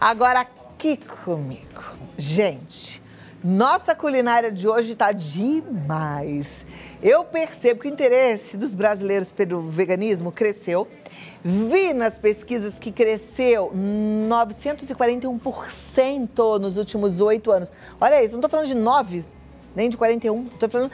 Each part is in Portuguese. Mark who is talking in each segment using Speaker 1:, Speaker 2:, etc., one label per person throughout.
Speaker 1: Agora aqui comigo. Gente, nossa culinária de hoje está demais. Eu percebo que o interesse dos brasileiros pelo veganismo cresceu. Vi nas pesquisas que cresceu 941% nos últimos 8 anos. Olha isso, não estou falando de 9, nem de 41, estou falando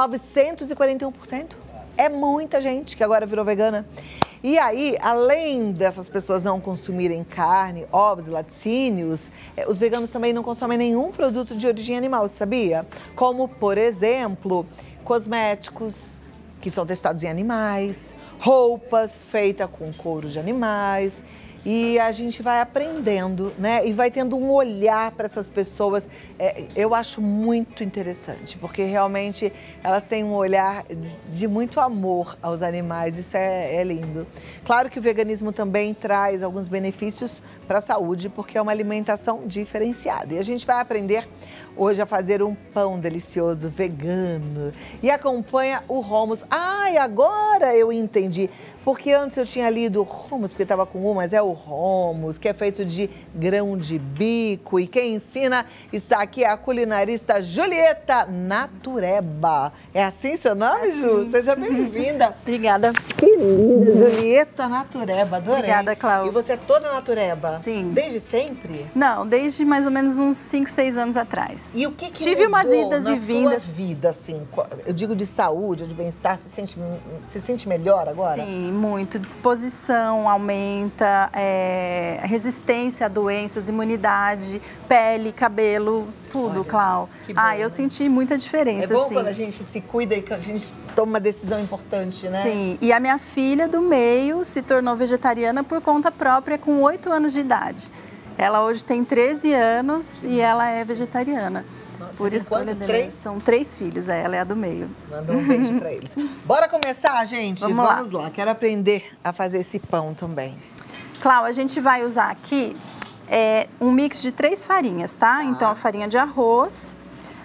Speaker 1: 941%. É muita gente que agora virou vegana. E aí, além dessas pessoas não consumirem carne, ovos e laticínios, os veganos também não consomem nenhum produto de origem animal, sabia? Como, por exemplo, cosméticos que são testados em animais, roupas feitas com couro de animais. E a gente vai aprendendo, né? E vai tendo um olhar para essas pessoas. Eu acho muito interessante, porque realmente elas têm um olhar de muito amor aos animais. Isso é lindo. Claro que o veganismo também traz alguns benefícios para a saúde, porque é uma alimentação diferenciada. E a gente vai aprender hoje a fazer um pão delicioso, vegano. E acompanha o hummus. Ai, agora eu entendi. Porque antes eu tinha lido hummus, porque estava com mas é o hummus, que é feito de grão de bico. E quem ensina está aqui a culinarista Julieta Natureba. É assim seu nome, Ju? Seja bem-vinda.
Speaker 2: Obrigada.
Speaker 1: Que linda, Julieta Natureba, adorei.
Speaker 2: Obrigada, Cláudia.
Speaker 1: E você é toda natureba?
Speaker 2: Sim.
Speaker 1: Desde sempre?
Speaker 2: Não, desde mais ou menos uns 5, 6 anos atrás.
Speaker 1: E o que
Speaker 2: Tive umas idas e vindas.
Speaker 1: Sua vida, assim, eu digo de saúde, de bem-estar, se sente melhor agora?
Speaker 2: Sim, muito. Disposição aumenta, resistência a doenças, imunidade, pele, cabelo, tudo,
Speaker 1: Olha,
Speaker 2: Clau. Eu senti muita diferença,
Speaker 1: É bom
Speaker 2: assim.
Speaker 1: quando a gente se cuida e que a gente toma uma decisão importante, né?
Speaker 2: Sim, e a minha filha do meio se tornou vegetariana por conta própria com 8 anos de idade. Ela hoje tem 13 anos e ela é vegetariana. Por escolha dela.
Speaker 1: 3?
Speaker 2: São 3 filhos, ela é a do meio.
Speaker 1: Manda um beijo pra eles. Bora começar, gente? Vamos lá. Quero aprender a fazer esse pão também.
Speaker 2: Clau, a gente vai usar aqui um mix de 3 farinhas, tá? Então, a farinha de arroz,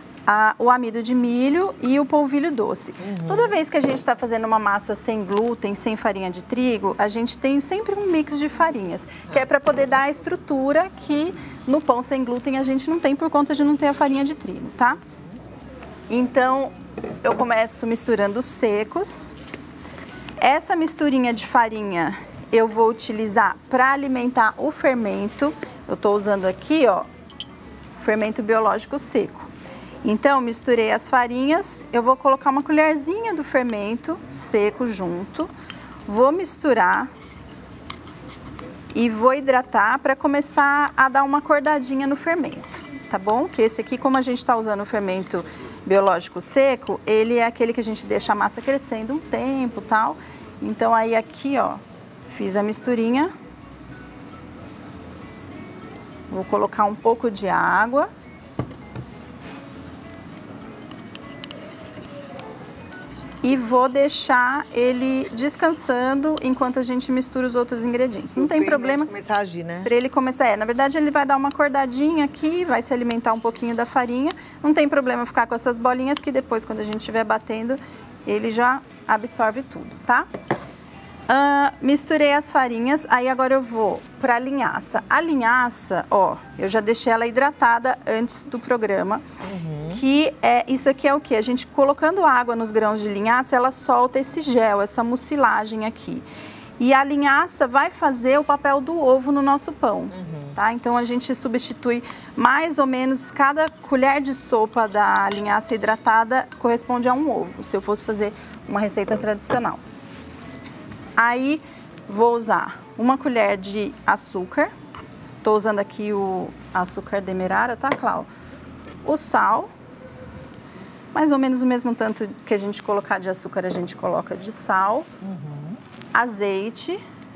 Speaker 2: o amido de milho e o polvilho doce. Toda vez que a gente está fazendo uma massa sem glúten, sem farinha de trigo, a gente tem sempre um mix de farinhas, que é para poder dar a estrutura que no pão sem glúten a gente não tem por conta de não ter a farinha de trigo, tá? Então, eu começo misturando os secos. Essa misturinha de farinha eu vou utilizar para alimentar o fermento. Eu estou usando aqui, ó, fermento biológico seco. Então, misturei as farinhas, eu vou colocar uma colherzinha do fermento seco junto, vou misturar e vou hidratar para começar a dar uma acordadinha no fermento, tá bom? Que esse aqui, como a gente está usando o fermento biológico seco, ele é aquele que a gente deixa a massa crescendo um tempo, tal. Então, aí aqui, ó, fiz a misturinha, vou colocar um pouco de água. E vou deixar ele descansando enquanto a gente mistura os outros ingredientes. Não tem problema.
Speaker 1: Começar a agir, né?
Speaker 2: Para ele começar. Na verdade, ele vai dar uma acordadinha aqui, vai se alimentar um pouquinho da farinha. Não tem problema ficar com essas bolinhas que depois, quando a gente estiver batendo, ele já absorve tudo, tá? Misturei as farinhas, aí agora eu vou para a linhaça. A linhaça, ó, eu já deixei ela hidratada antes do programa. Que isso aqui é o que? A gente colocando água nos grãos de linhaça, ela solta esse gel, essa mucilagem aqui. E a linhaça vai fazer o papel do ovo no nosso pão, tá? Então a gente substitui mais ou menos cada colher de sopa da linhaça hidratada corresponde a um ovo, se eu fosse fazer uma receita tradicional. Aí vou usar uma colher de açúcar, tô usando aqui o açúcar demerara, tá, Clau? O sal, mais ou menos o mesmo tanto que a gente colocar de açúcar, a gente coloca de sal. Azeite,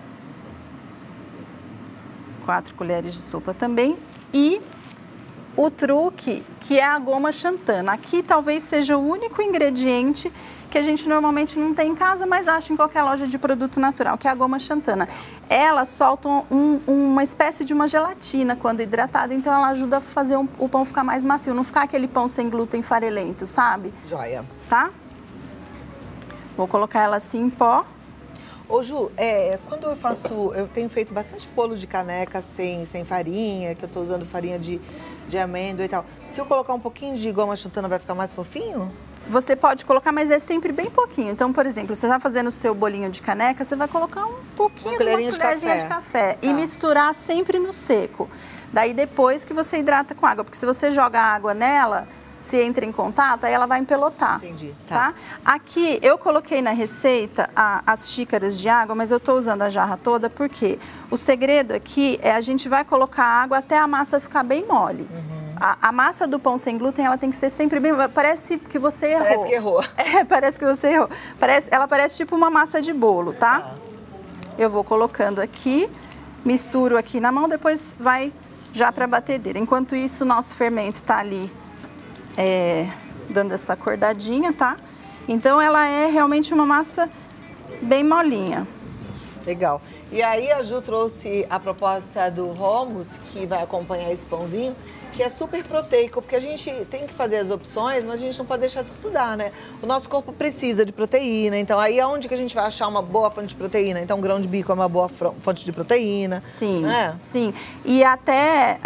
Speaker 2: 4 colheres de sopa também. E o truque, que é a goma xantana. Aqui talvez seja o único ingrediente que a gente normalmente não tem em casa, mas acha em qualquer loja de produto natural, que é a goma xantana. Ela solta uma espécie de uma gelatina quando hidratada, então ela ajuda a fazer o pão ficar mais macio, não ficar aquele pão sem glúten farelento, sabe?
Speaker 1: Joia.
Speaker 2: Tá? Vou colocar ela assim em pó.
Speaker 1: Ô, Ju, quando eu tenho feito bastante bolo de caneca sem farinha, que eu tô usando farinha de amêndoa e tal. Se eu colocar um pouquinho de goma xantana, vai ficar mais fofinho?
Speaker 2: Você pode colocar, mas é sempre bem pouquinho. Então, por exemplo, você está fazendo o seu bolinho de caneca, você vai colocar um pouquinho, uma colherzinha de café. E misturar sempre no seco. Daí, depois que você hidrata com água. Porque se você joga água nela, se entra em contato, aí ela vai empelotar.
Speaker 1: Entendi.
Speaker 2: Tá? Aqui, eu coloquei na receita as xícaras de água, mas eu estou usando a jarra toda, porque o segredo aqui é a gente vai colocar água até a massa ficar bem mole. A massa do pão sem glúten, ela tem que ser sempre bem... Parece que você errou.
Speaker 1: Parece que errou.
Speaker 2: Parece que você errou. Ela parece tipo uma massa de bolo, tá? Eu vou colocando aqui, misturo aqui na mão, depois vai já para a batedeira. Enquanto isso, o nosso fermento tá ali dando essa acordadinha, tá? Então, ela é realmente uma massa bem molinha.
Speaker 1: Legal. E aí, a Ju trouxe a proposta do hummus, que vai acompanhar esse pãozinho, que é super proteico, porque a gente tem que fazer as opções, mas a gente não pode deixar de estudar, né? O nosso corpo precisa de proteína, então aí é onde que a gente vai achar uma boa fonte de proteína? Então, grão de bico é uma boa fonte de proteína.
Speaker 2: Sim, sim. E até...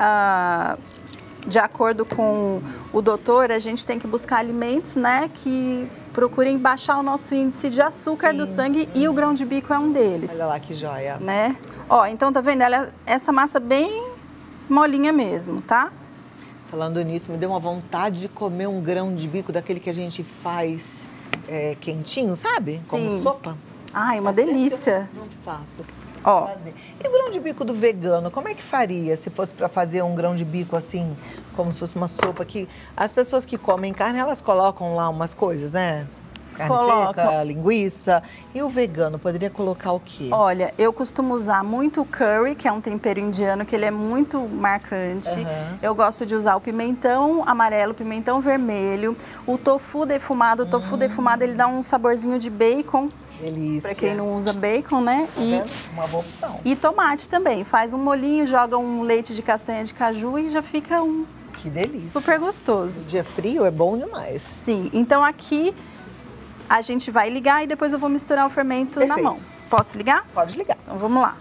Speaker 2: de acordo com o doutor, a gente tem que buscar alimentos, né, que procurem baixar o nosso índice de açúcar do sangue e o grão de bico é um deles.
Speaker 1: Olha lá que joia.
Speaker 2: Né? Ó, então tá vendo? Essa massa bem molinha mesmo, tá?
Speaker 1: Falando nisso, me deu uma vontade de comer um grão de bico daquele que a gente faz quentinho, sabe? Como sopa.
Speaker 2: Ai, uma delícia.
Speaker 1: Não faço.
Speaker 2: Ó.
Speaker 1: E o grão de bico do vegano, como é que faria se fosse para fazer um grão de bico assim, como se fosse uma sopa que as pessoas que comem carne, elas colocam lá umas coisas, né? Carne seca, linguiça. E o vegano poderia colocar o quê?
Speaker 2: Olha, eu costumo usar muito o curry, que é um tempero indiano, que ele é muito marcante. Eu gosto de usar o pimentão amarelo, pimentão vermelho, o tofu defumado. O tofu defumado, ele dá um saborzinho de bacon.
Speaker 1: Delícia.
Speaker 2: Pra quem não usa bacon, né?
Speaker 1: Tá uma boa opção.
Speaker 2: E tomate também. Faz um molhinho, joga um leite de castanha de caju e já fica
Speaker 1: que delícia.
Speaker 2: Super gostoso.
Speaker 1: No dia frio é bom demais.
Speaker 2: Sim. Então aqui a gente vai ligar e depois eu vou misturar o fermento na mão. Posso ligar?
Speaker 1: Pode ligar.
Speaker 2: Então vamos lá.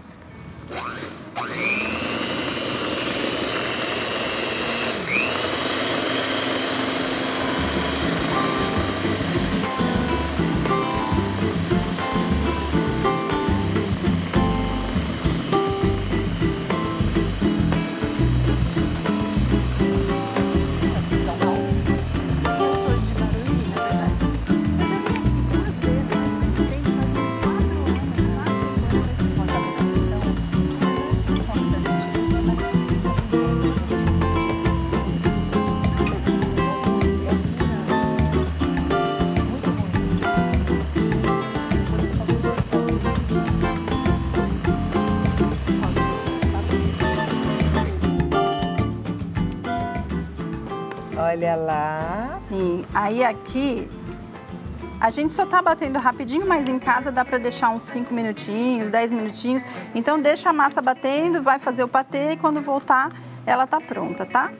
Speaker 1: Olha lá.
Speaker 2: Sim, aí aqui a gente só tá batendo rapidinho, mas em casa dá pra deixar uns 5 minutinhos, 10 minutinhos. Então deixa a massa batendo, vai fazer o patê e quando voltar ela tá pronta, tá?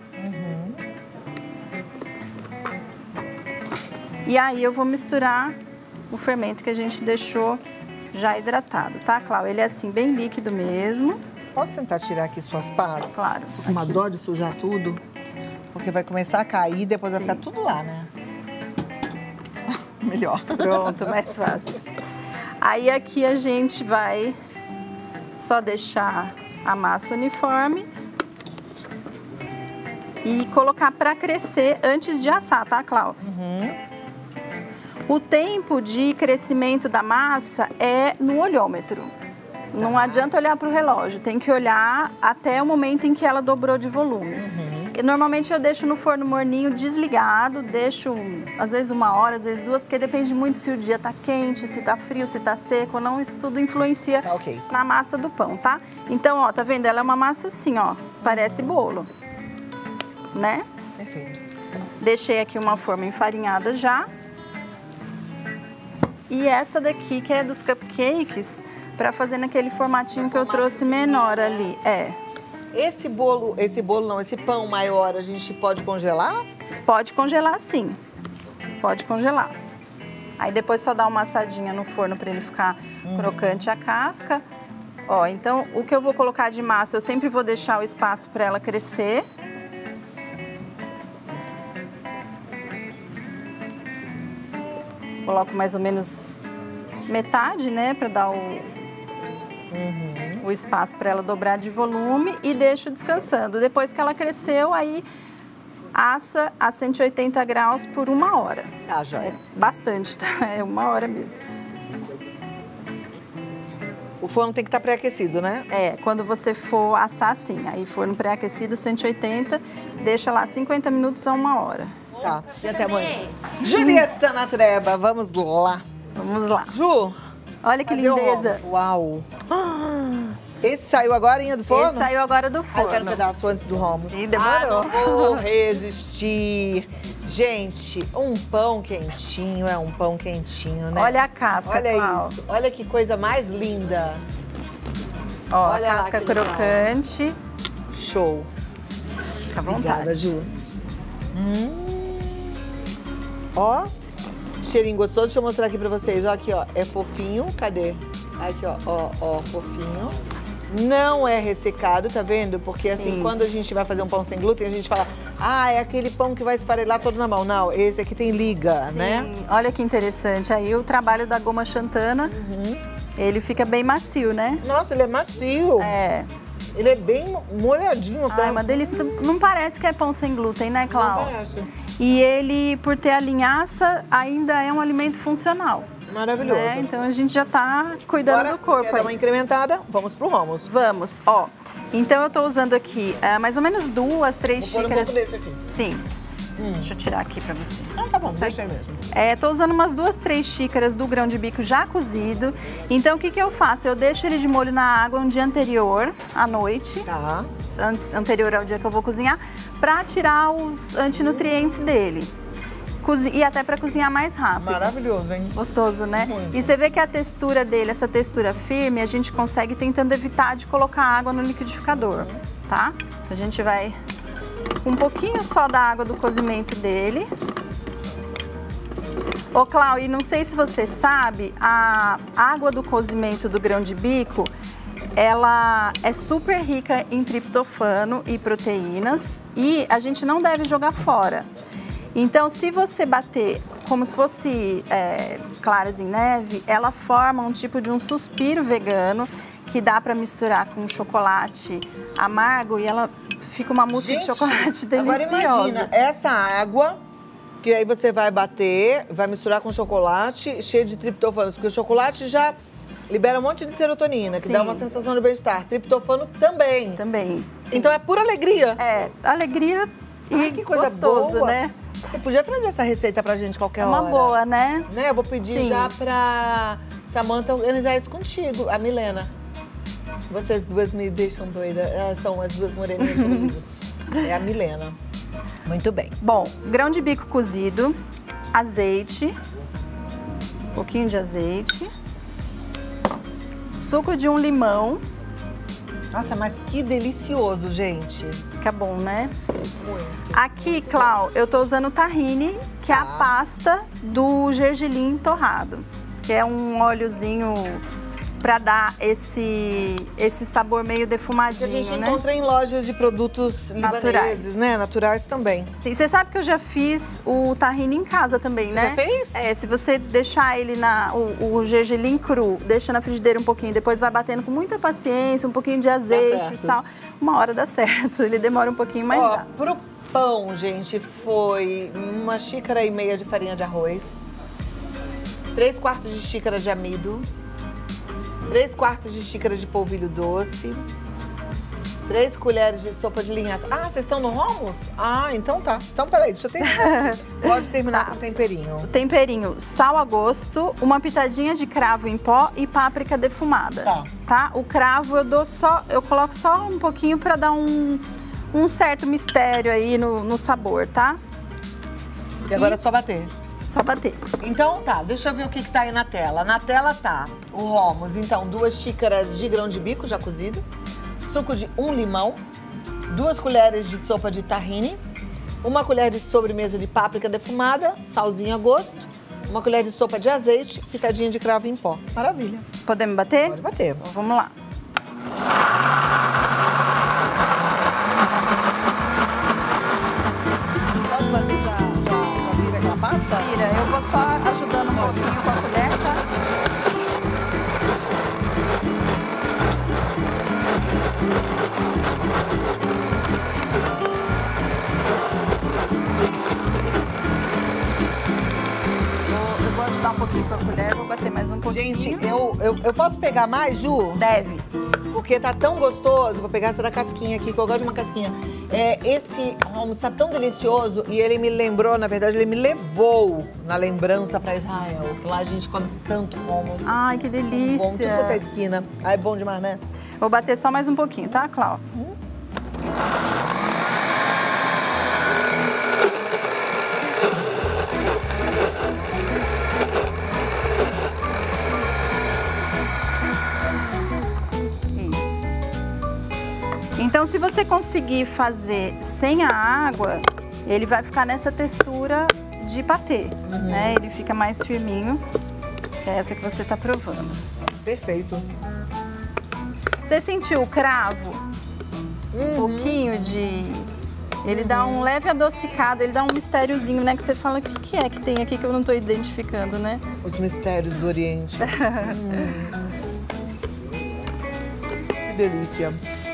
Speaker 2: E aí eu vou misturar o fermento que a gente deixou já hidratado, tá, Cláudia? Ele é assim, bem líquido mesmo.
Speaker 1: Posso tentar tirar aqui suas pás?
Speaker 2: Claro.
Speaker 1: Tô com uma dó de sujar tudo. Porque vai começar a cair e depois vai ficar tudo lá, né? Melhor.
Speaker 2: Pronto, mais fácil. Aí aqui a gente vai só deixar a massa uniforme e colocar para crescer antes de assar, tá, Cláudia? O tempo de crescimento da massa é no olhômetro. Não adianta olhar para o relógio, tem que olhar até o momento em que ela dobrou de volume. E normalmente eu deixo no forno morninho desligado, deixo às vezes 1 hora, às vezes 2, porque depende muito se o dia tá quente, se tá frio, se tá seco ou não, isso tudo influencia na massa do pão, tá? Então, ó, tá vendo? Ela é uma massa assim, ó, parece bolo, né?
Speaker 1: Perfeito.
Speaker 2: Deixei aqui uma forma enfarinhada já. E essa daqui, que é dos cupcakes, para fazer naquele formatinho que eu trouxe menor ali.
Speaker 1: Esse pão maior, a gente pode congelar?
Speaker 2: Pode congelar, sim. Pode congelar. Aí depois só dá uma assadinha no forno para ele ficar crocante a casca. Ó, então o que eu vou colocar de massa, eu sempre vou deixar o espaço para ela crescer. Coloco mais ou menos metade, né, para dar o espaço para ela dobrar de volume e deixo descansando. Depois que ela cresceu, aí assa a 180 graus por 1 hora.
Speaker 1: Tá, joia.
Speaker 2: É bastante, tá? É 1 hora mesmo.
Speaker 1: O forno tem que estar pré-aquecido, né?
Speaker 2: É, quando você for assar assim, aí forno pré-aquecido 180, deixa lá 50 minutos a 1 hora.
Speaker 1: Tá, e até amanhã. Julieta na Treba, vamos lá.
Speaker 2: Vamos lá.
Speaker 1: Ju,
Speaker 2: olha que
Speaker 1: fazer o
Speaker 2: lindeza.
Speaker 1: rombo. Uau. Esse saiu agora do forno?
Speaker 2: Esse saiu agora do
Speaker 1: Eu
Speaker 2: forno.
Speaker 1: quero um pedaço antes do rombo.
Speaker 2: Sim, demorou.
Speaker 1: Não vou resistir. Gente, um pão quentinho é um pão quentinho, né?
Speaker 2: Olha a casca,
Speaker 1: Olha
Speaker 2: Clau.
Speaker 1: isso. Olha que coisa mais linda.
Speaker 2: Ó,
Speaker 1: Olha
Speaker 2: a
Speaker 1: lá
Speaker 2: casca
Speaker 1: que legal.
Speaker 2: crocante.
Speaker 1: Show.
Speaker 2: Fica à vontade.
Speaker 1: Obrigada, Ju. Ó, cheirinho gostoso. Deixa eu mostrar aqui pra vocês. Ó, aqui, ó. É fofinho. Cadê? Aqui, ó. Ó, fofinho. Não é ressecado, tá vendo? Porque assim,
Speaker 2: Sim.
Speaker 1: quando a gente vai fazer um pão sem glúten, a gente fala, ah, é aquele pão que vai esfarelar todo na mão. Não, esse aqui tem liga,
Speaker 2: Sim,
Speaker 1: né?
Speaker 2: olha que interessante. Aí o trabalho da goma xantana, ele fica bem macio, né?
Speaker 1: Nossa, ele é macio.
Speaker 2: É.
Speaker 1: Ele é bem molhadinho.
Speaker 2: Ah, é uma delícia. Não parece que é pão sem glúten, né, Clau?
Speaker 1: Não parece.
Speaker 2: E ele, por ter a linhaça, ainda é um alimento funcional.
Speaker 1: Maravilhoso.
Speaker 2: Né? Então a gente já tá cuidando
Speaker 1: Agora,
Speaker 2: do corpo
Speaker 1: quer dar uma
Speaker 2: aí.
Speaker 1: incrementada? Vamos pro hummus.
Speaker 2: Vamos, ó. Então eu tô usando aqui mais ou menos 2, 3
Speaker 1: Vou pôr um
Speaker 2: xícaras.
Speaker 1: pouco desse aqui.
Speaker 2: Sim. Deixa eu tirar aqui pra você.
Speaker 1: Ah, tá bom,
Speaker 2: Consegue?
Speaker 1: deixa aí mesmo.
Speaker 2: Tô usando umas 2, 3 xícaras do grão de bico já cozido. Então o que que eu faço? Eu deixo ele de molho na água um dia anterior, à noite.
Speaker 1: Tá.
Speaker 2: Anterior ao dia que eu vou cozinhar, pra tirar os antinutrientes dele. E até para cozinhar mais rápido.
Speaker 1: Maravilhoso, hein?
Speaker 2: Gostoso, né?
Speaker 1: Muito.
Speaker 2: E você vê que a textura dele, essa textura firme, a gente consegue tentando evitar de colocar água no liquidificador, tá? Então a gente vai com um pouquinho só da água do cozimento dele. Ô, Clau, e não sei se você sabe, a água do cozimento do grão de bico, ela é super rica em triptofano e proteínas e a gente não deve jogar fora. Então, se você bater como se fosse claras em neve, ela forma um tipo de um suspiro vegano que dá para misturar com chocolate amargo e ela fica uma mousse de chocolate deliciosa.
Speaker 1: Agora imagina, essa água que aí você vai bater, vai misturar com chocolate cheio de triptofanos, porque o chocolate já libera um monte de serotonina, que
Speaker 2: Sim.
Speaker 1: dá uma sensação de bem-estar. Triptofano também.
Speaker 2: Também. Sim.
Speaker 1: Então é pura alegria.
Speaker 2: É, alegria e
Speaker 1: Ai, que coisa
Speaker 2: gostoso,
Speaker 1: boa.
Speaker 2: né?
Speaker 1: Você podia trazer essa receita pra gente qualquer
Speaker 2: É uma
Speaker 1: hora.
Speaker 2: boa, né?
Speaker 1: Eu vou pedir
Speaker 2: Sim.
Speaker 1: já pra Samantha organizar isso contigo, a Milena. Vocês duas me deixam doida. Elas são as duas moreninhas do sorriso. É a Milena. Muito bem.
Speaker 2: Bom, grão de bico cozido, azeite, um pouquinho de azeite, suco de um limão,
Speaker 1: Nossa, mas que delicioso, gente.
Speaker 2: fica bom, né?
Speaker 1: Muito.
Speaker 2: Aqui, Clau, eu tô usando tahine, que é a pasta do gergelim torrado, que é um óleozinho pra dar esse sabor meio
Speaker 1: Que a
Speaker 2: defumadinho,
Speaker 1: gente
Speaker 2: né?
Speaker 1: encontra em lojas de produtos
Speaker 2: Naturais.
Speaker 1: libaneses, né? Naturais também.
Speaker 2: Sim, você sabe que eu já fiz o tahine em casa também,
Speaker 1: Você
Speaker 2: né?
Speaker 1: já fez?
Speaker 2: É, se você deixar ele o gergelim cru, deixa na frigideira um pouquinho, depois vai batendo com muita paciência, um pouquinho de azeite,
Speaker 1: certo.
Speaker 2: sal. 1 hora dá certo, ele demora um pouquinho, mas
Speaker 1: Ó,
Speaker 2: dá.
Speaker 1: pro pão, gente, foi 1,5 xícaras de farinha de arroz, 3/4 de xícara de amido, 3/4 de xícara de polvilho doce, 3 colheres de sopa de linhaça. Ah, vocês estão no hummus? Ah, então tá. Então, peraí, deixa eu terminar. Pode terminar com temperinho.
Speaker 2: Temperinho, sal a gosto, uma pitadinha de cravo em pó e páprica defumada.
Speaker 1: Tá.
Speaker 2: O cravo eu coloco só um pouquinho pra dar um certo mistério aí no sabor, tá?
Speaker 1: E agora é só bater.
Speaker 2: Só bater.
Speaker 1: Então tá, deixa eu ver o que tá aí na tela. Na tela tá o hummus, então 2 xícaras de grão de bico já cozido, suco de 1 limão, 2 colheres de sopa de tahine, 1 colher de sobremesa de páprica defumada, salzinho a gosto, uma colher de sopa de azeite, pitadinha de cravo em pó. Maravilha.
Speaker 2: Podemos bater?
Speaker 1: Pode bater.
Speaker 2: Então, vamos lá.
Speaker 1: Só de bater já vira aquela pasta?
Speaker 2: Vira, eu vou só ajudando um pouquinho com a colher, tá? Eu vou ajudar um pouquinho com a colher, vou bater mais um pouquinho.
Speaker 1: Gente, eu posso pegar mais, Ju?
Speaker 2: Deve.
Speaker 1: Porque tá tão gostoso. Vou pegar essa da casquinha aqui, que eu gosto de uma casquinha. Esse hummus tá tão delicioso e ele me lembrou, na verdade, ele me levou na lembrança pra Israel. Que lá a gente come tanto hummus.
Speaker 2: Ai, que delícia.
Speaker 1: Bom, tudo quanto é esquina. Ai, bom demais, né?
Speaker 2: Vou bater só mais um pouquinho, tá, Clau? Então, se você conseguir fazer sem a água, ele vai ficar nessa textura de patê, né? Ele fica mais firminho, que é essa que você tá provando.
Speaker 1: Perfeito.
Speaker 2: Você sentiu o cravo? Um pouquinho de... Ele dá um leve adocicado, ele dá um mistériozinho, né? Que você fala, o que é que tem aqui que eu não tô identificando, né?
Speaker 1: Os mistérios do Oriente. Que delícia.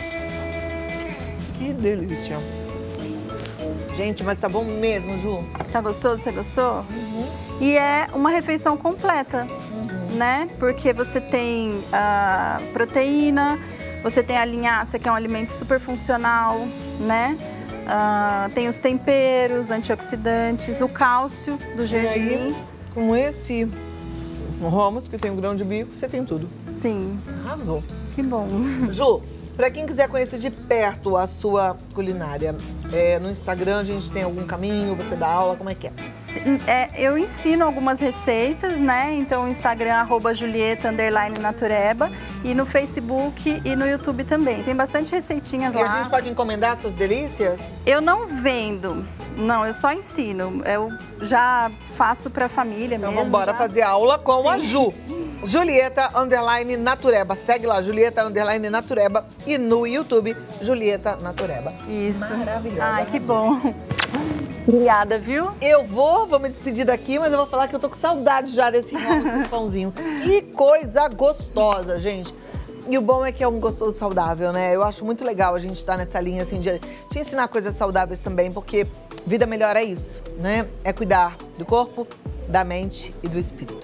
Speaker 1: Que delícia. Gente, mas tá bom mesmo, Ju.
Speaker 2: Tá gostoso? Você gostou? E é uma refeição completa, né? Porque você tem a proteína, você tem a linhaça, que é um alimento super funcional, né? Tem os temperos, antioxidantes, o cálcio do gergelim.
Speaker 1: Aí, com esse hummus, que tem um grão de bico, você tem tudo.
Speaker 2: Sim.
Speaker 1: Arrasou.
Speaker 2: Que bom.
Speaker 1: Ju, pra quem quiser conhecer de perto a sua culinária, no Instagram a gente tem algum caminho, você dá aula, como é que é?
Speaker 2: Eu ensino algumas receitas, né? Então o Instagram @Julieta_Natureba e no Facebook e no YouTube também. Tem bastante receitinhas
Speaker 1: E
Speaker 2: lá.
Speaker 1: a gente pode encomendar suas delícias?
Speaker 2: Eu não vendo, não, eu só ensino. Eu já faço pra família
Speaker 1: Então
Speaker 2: mesmo.
Speaker 1: vamos embora fazer aula com a Ju. Julieta_Natureba. Segue lá, Julieta_Natureba. E no YouTube, Julieta Natureba.
Speaker 2: Isso.
Speaker 1: Maravilhosa.
Speaker 2: Ai, que bom. Obrigada, viu?
Speaker 1: Eu vou me despedir daqui, mas eu vou falar que eu tô com saudade já desse pãozinho. Que coisa gostosa, gente. E o bom é que é um gostoso saudável, né? Eu acho muito legal a gente estar nessa linha, assim, de te ensinar coisas saudáveis também, porque vida melhor é isso, né? É cuidar do corpo, da mente e do espírito.